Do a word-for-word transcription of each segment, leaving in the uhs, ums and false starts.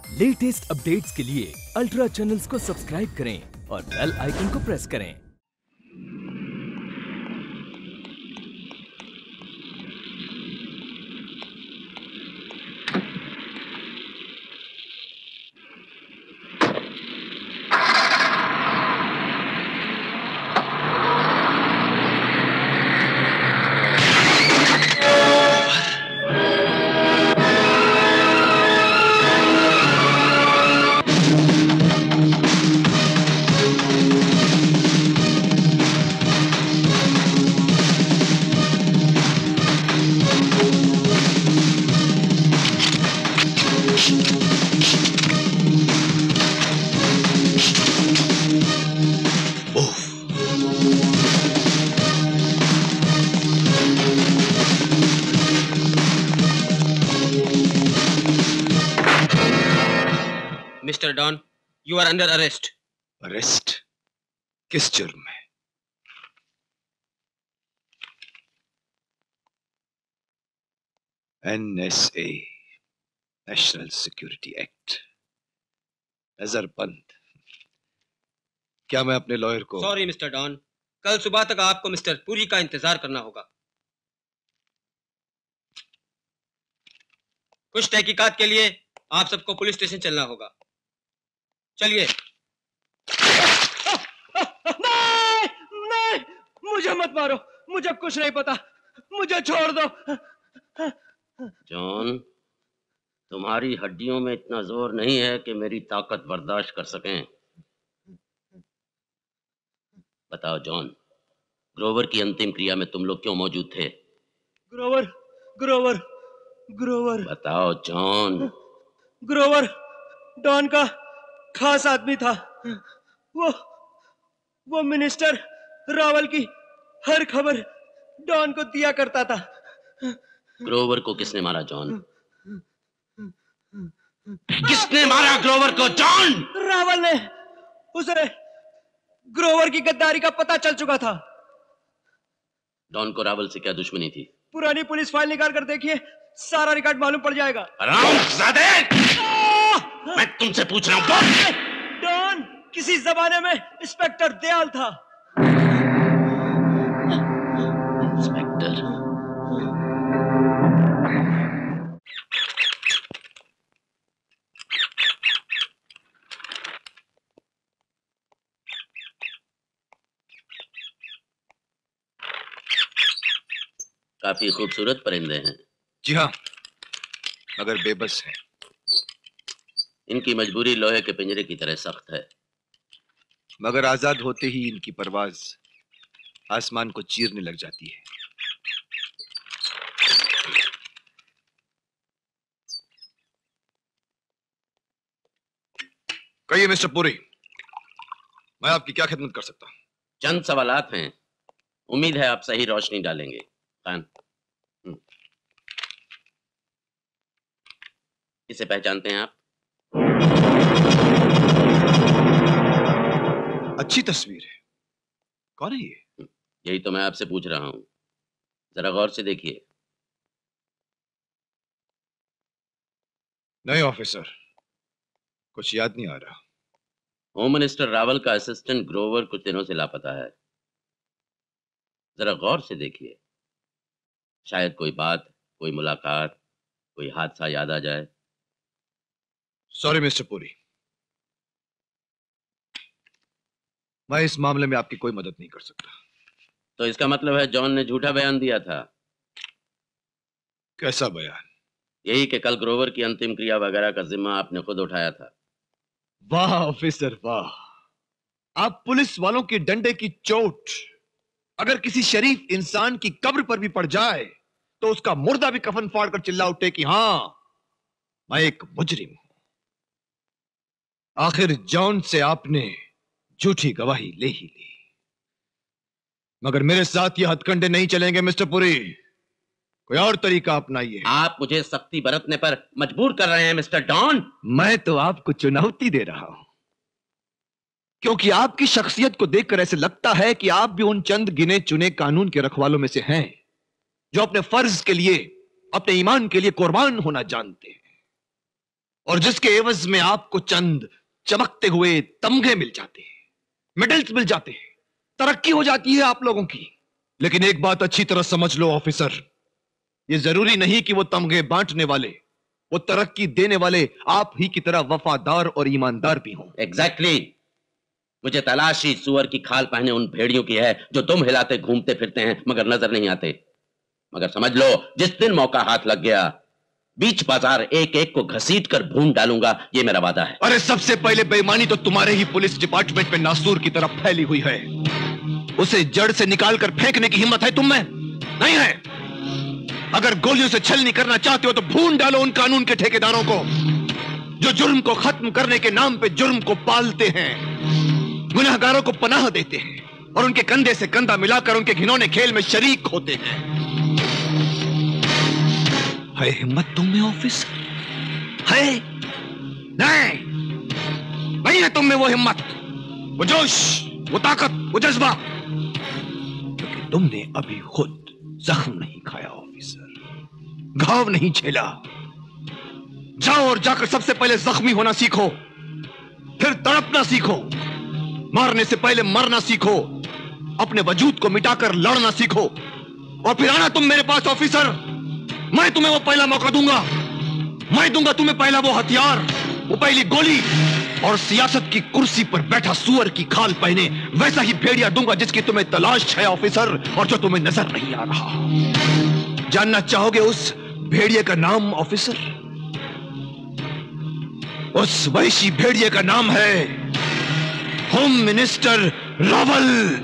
Latest updates के लिए ultra channels को सब्सक्राइब करें और बेल आइकन को प्रेस करें। Mister Don, you are under arrest. Arrest? किस जुर्म में? N S A, national security act. नजरबंद। क्या मैं अपने लॉयर को? सॉरी मिस्टर डॉन, कल सुबह तक आपको मिस्टर पुरी का इंतजार करना होगा। कुछ तहकीकात के लिए आप सबको पुलिस स्टेशन चलना होगा। चलिए। नहीं, नहीं, मुझे मत मारो, मुझे कुछ नहीं पता, मुझे छोड़ दो। जॉन, तुम्हारी हड्डियों में इतना जोर नहीं है कि मेरी ताकत बर्दाश्त कर सकें। बताओ जॉन, ग्रोवर की अंतिम क्रिया में तुम लोग क्यों मौजूद थे? ग्रोवर, ग्रोवर, ग्रोवर। बताओ जॉन। ग्रोवर डॉन का खास आदमी था। वो वो मिनिस्टर रावल की हर खबर डॉन को दिया करता था। ग्रोवर को किसने मारा जॉन? किसने मारा ग्रोवर को जॉन? रावल ने। उसे ग्रोवर की गद्दारी का पता चल चुका था। डॉन को रावल से क्या दुश्मनी थी? पुरानी पुलिस फाइल निकाल कर देखिए, सारा रिकॉर्ड मालूम पड़ जाएगा। हरामजादे! मैं तुमसे पूछ रहा हूं। डॉन किसी जमाने में इंस्पेक्टर दयाल था। इंस्पेक्टर? काफी खूबसूरत परिंदे हैं। जी हाँ, मगर बेबस हैं। इनकी मजबूरी लोहे के पिंजरे की तरह सख्त है, मगर आजाद होते ही इनकी परवाज आसमान को चीरने लग जाती है। कहिए मिस्टर पुरी, मैं आपकी क्या खिदमत कर सकता हूं? चंद सवालात हैं, उम्मीद है आप सही रोशनी डालेंगे। खान, इसे पहचानते हैं आप? अच्छी तस्वीर है, कौन है ये? यही तो मैं आपसे पूछ रहा हूं, जरा गौर से देखिए। नहीं ऑफिसर, कुछ याद नहीं आ रहा। होम मिनिस्टर रावल का असिस्टेंट ग्रोवर कुछ दिनों से लापता है। जरा गौर से देखिए, शायद कोई बात, कोई मुलाकात, कोई हादसा याद आ जाए। सॉरी मिस्टर पुरी, मैं इस मामले में आपकी कोई मदद नहीं कर सकता। तो इसका मतलब है जॉन ने झूठा बयान दिया था? कैसा बयान? यही कि कल ग्रोवर की अंतिम क्रिया वगैरह का जिम्मा आपने खुद उठाया था। वाह ऑफिसर वाह, आप पुलिस वालों के डंडे की चोट अगर किसी शरीफ इंसान की कब्र पर भी पड़ जाए तो उसका मुर्दा भी कफन फाड़ कर चिल्ला उठे कि हां, मैं एक मुजरिम हूं। आखिर जॉन से आपने झूठी गवाही ले ही ली, मगर मेरे साथ ये हथकंडे नहीं चलेंगे मिस्टर पुरी। कोई और तरीका अपनाइए। आप मुझे सख्ती बरतने पर मजबूर कर रहे हैं मिस्टर डॉन। मैं तो आपको चुनौती दे रहा हूं, क्योंकि आपकी शख्सियत को देखकर ऐसे लगता है कि आप भी उन चंद गिने चुने कानून के रखवालों में से हैं जो अपने फर्ज के लिए, अपने ईमान के लिए कुर्बान होना जानते हैं। और जिसके एवज में आपको चंद चमकते हुए तमगे मिल जाते हैं, मेडल्स मिल जाते हैं, तरक्की हो जाती है आप लोगों की। लेकिन एक बात अच्छी तरह समझ लो ऑफिसर, ये जरूरी नहीं कि वो तमगे बांटने वाले, वो तरक्की देने वाले आप ही की तरह वफादार और ईमानदार भी हों। Exactly exactly. मुझे तलाशी सुअर की खाल पहने उन भेड़ियों की है जो तुम हिलाते घूमते फिरते हैं मगर नजर नहीं आते। मगर समझ लो, जिस दिन मौका हाथ लग गया, बीच बाजार एक एक को घसीट कर भून डालूंगा, ये मेरा वादा है। अरे सबसे पहले बेईमानी तो तुम्हारे ही पुलिस डिपार्टमेंट में नासूर की तरफ फैली हुई है। उसे जड़ से निकाल कर फेंकने की हिम्मत है तुम में? नहीं है। अगर गोलियों से छलनी करना चाहते हो तो भून डालो उन कानून के ठेकेदारों को जो जुर्म को खत्म करने के नाम पे जुर्म को पालते हैं, गुनहगारों को पनाह देते हैं और उनके कंधे से कंधा मिलाकर उनके घिनौने खेल में शरीक होते हैं। है हिम्मत तुम में ऑफिसर? है? नहीं, नहीं है तुम में वो हिम्मत, वो जोश, वो ताकत, वो जज्बा, क्योंकि तुमने अभी खुद जख्म नहीं खाया ऑफिसर, घाव नहीं झेला। जाओ और जाकर सबसे पहले जख्मी होना सीखो, फिर तड़पना सीखो, मारने से पहले मरना सीखो, अपने वजूद को मिटाकर लड़ना सीखो और फिर आना तुम मेरे पास ऑफिसर। मैं तुम्हें वो पहला मौका दूंगा, मैं दूंगा तुम्हें पहला वो हथियार, वो पहली गोली, और सियासत की कुर्सी पर बैठा सुअर की खाल पहने वैसा ही भेड़िया दूंगा जिसकी तुम्हें तलाश है ऑफिसर, और जो तुम्हें नजर नहीं आ रहा। जानना चाहोगे उस भेड़िए का नाम ऑफिसर? उस वैशी भेड़िए का नाम है होम मिनिस्टर रावल।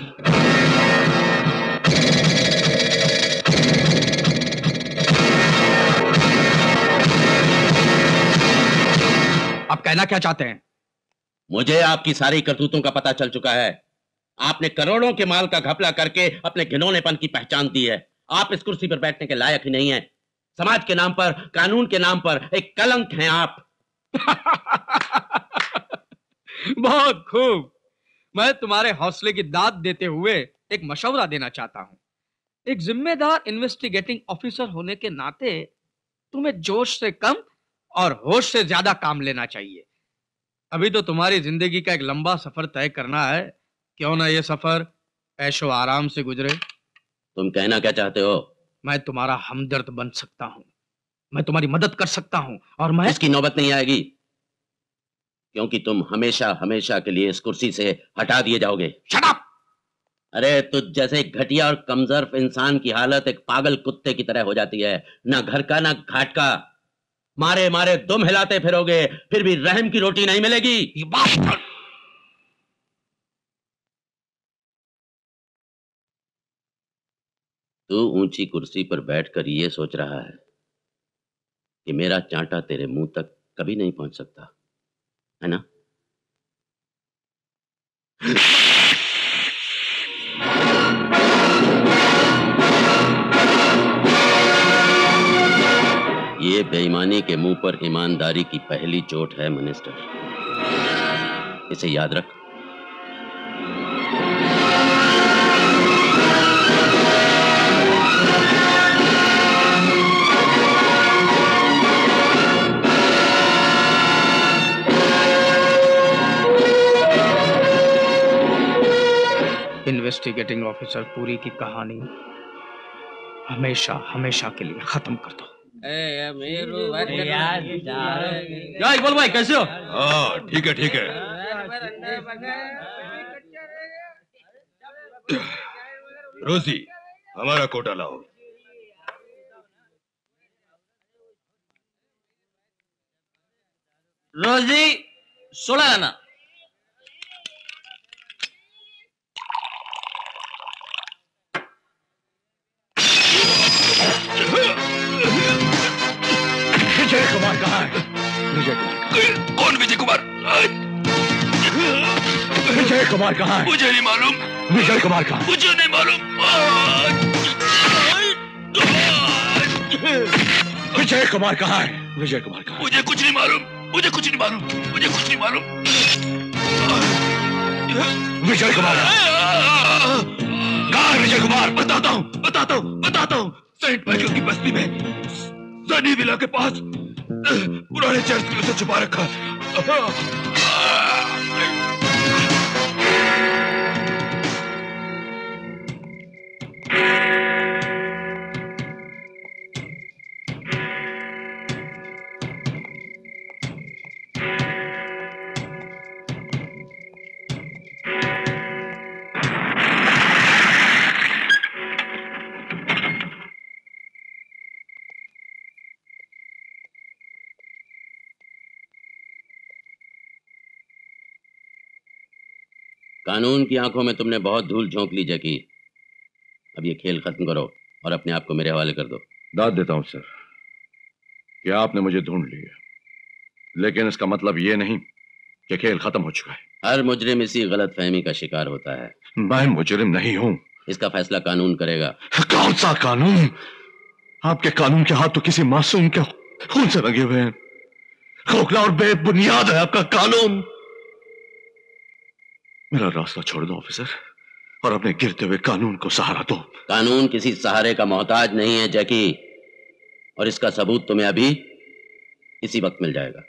आप कहना क्या चाहते हैं? मुझे आपकी सारी करतूतों का पता चल चुका है। आपने करोड़ों के माल का घपला करके अपने घिनौनेपन की पहचान दी है। आप इस कुर्सी पर बैठने के लायक ही नहीं हैं। समाज के नाम पर, कानून के नाम पर एक कलंक हैं आप। बहुत खूब। मैं तुम्हारे हौसले की दाद देते हुए एक मशवरा देना चाहता हूं। एक जिम्मेदार इन्वेस्टिगेटिंग ऑफिसर होने के नाते तुम्हें जोश से कम और होश से ज्यादा काम लेना चाहिए। अभी तो तुम्हारी जिंदगी का एक लंबा सफर तय करना है, क्यों ना ये सफर ऐशो आराम से गुजरे। तुम कहना क्या चाहते हो? मैं तुम्हारा हमदर्द बन सकता हूं, मैं तुम्हारी मदद कर सकता हूं, और मैं इसकी नौबत नहीं आएगी, क्योंकि तुम हमेशा हमेशा के लिए इस कुर्सी से हटा दिए जाओगे। Shut up! अरे तुझ जैसे घटिया और कमजोर इंसान की हालत एक पागल कुत्ते की तरह हो जाती है, ना घर का ना घाट का। मारे मारे तुम हिलाते फिरोगे, फिर भी रहम की रोटी नहीं मिलेगी। तू ऊंची कुर्सी पर बैठकर ये सोच रहा है कि मेरा चांटा तेरे मुंह तक कभी नहीं पहुंच सकता, है ना? ये बेईमानी के मुंह पर ईमानदारी की पहली चोट है मिनिस्टर, इसे याद रख। इन्वेस्टिगेटिंग ऑफिसर पूरी की कहानी हमेशा हमेशा के लिए खत्म कर दो। क्या इकबाल भाई, कैसे हो? हाँ ठीक है ठीक है। रोजी, हमारा कोटा लाओ। रोजी सोलह आना। विजय कुमार कहाँ है? विजय कुमार कौन? विजय कुमार? विजय कुमार कहाँ है? मुझे नहीं मालूम। विजय कुमार कहाँ? मुझे नहीं मालूम। विजय कुमार कहाँ है? विजय कुमार कहाँ? मुझे कुछ नहीं मालूम, मुझे कुछ नहीं मालूम, मुझे कुछ नहीं मालूम। विजय कुमार कहाँ है? विजय कुमार बताता हूँ, बताता हूँ, बताता हूँ। सेंट माइकल की बस्ती में सनी विला के पास पुराने चर्च में उसे छुपा रखा। कानून की आंखों में तुमने बहुत धूल झोंक ली जैकी। अब ये खेल खत्म करो और अपने आप को मेरे हवाले कर दो। दाद देता हूं सर कि आपने मुझे ढूंढ लिया, लेकिन इसका मतलब ये नहीं कि खेल खत्म हो चुका है। हर मुजरिम इसी गलत फहमी का शिकार होता है। मैं मुजरिम नहीं हूं। इसका फैसला कानून करेगा। कौन सा कानून? आपके कानून के हाथ तो किसी मासूम के खून से रंगे हुए हैं। खोखला और बेबुनियाद है आपका कानून। मेरा रास्ता छोड़ दो ऑफिसर और अपने गिरते हुए कानून को सहारा दो। कानून किसी सहारे का मोहताज नहीं है जैकी, और इसका सबूत तुम्हें अभी इसी वक्त मिल जाएगा।